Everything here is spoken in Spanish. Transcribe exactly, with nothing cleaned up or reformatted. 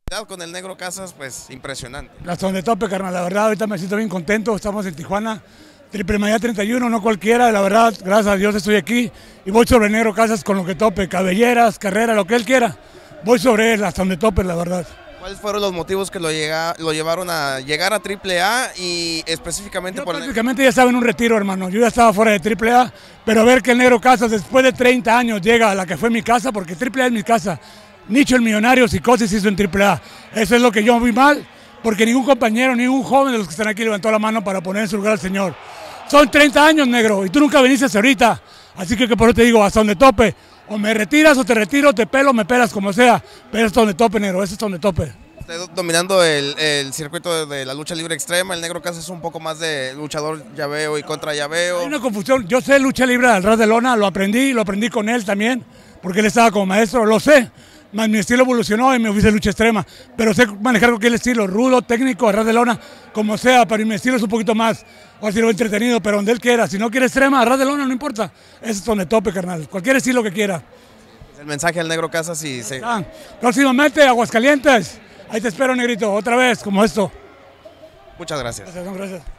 Con el Negro Casas, pues impresionante. La zona de tope, carnal, la verdad, ahorita me siento bien contento, estamos en Tijuana, Triple Manía treinta y uno, no cualquiera, la verdad, gracias a Dios estoy aquí y voy sobre el Negro Casas con lo que tope, cabelleras, carrera, lo que él quiera, voy sobre él, hasta donde tope, la verdad. ¿Cuáles fueron los motivos que lo, llega, lo llevaron a llegar a Triple A y específicamente Yo por el prácticamente ya estaba en un retiro, hermano, yo ya estaba fuera de Triple A, pero ver que el Negro Casas después de treinta años llega a la que fue mi casa, porque Triple A es mi casa. Nicho el millonario, Psicosis hizo en Triple A. Eso es lo que yo vi mal, porque ningún compañero, ningún joven de los que están aquí levantó la mano para poner en su lugar al Señor. Son treinta años, negro, y tú nunca viniste ahorita. Así que, que por eso te digo, hasta donde tope. O me retiras o te retiro, te pelo, me pelas, como sea. Pero es donde tope, negro, eso es donde tope. Usted dominando el, el circuito de la lucha libre extrema, el Negro Casas es un poco más de luchador llaveo y contra llaveo. Hay una confusión, yo sé lucha libre al ras de lona, lo aprendí, lo aprendí con él también, porque él estaba como maestro, lo sé. Mi estilo evolucionó y me fui de lucha extrema, pero sé manejar cualquier estilo, rudo, técnico, a ras de lona, como sea, pero mi estilo es un poquito más, o así lo entretenido, pero donde él quiera, si no quiere extrema, a ras de lona, no importa, eso es donde tope, carnal, cualquier estilo que quiera. El mensaje al Negro Casas y se... Ah, próximamente, Aguascalientes, ahí te espero, negrito, otra vez, como esto. Muchas gracias. Gracias, gracias.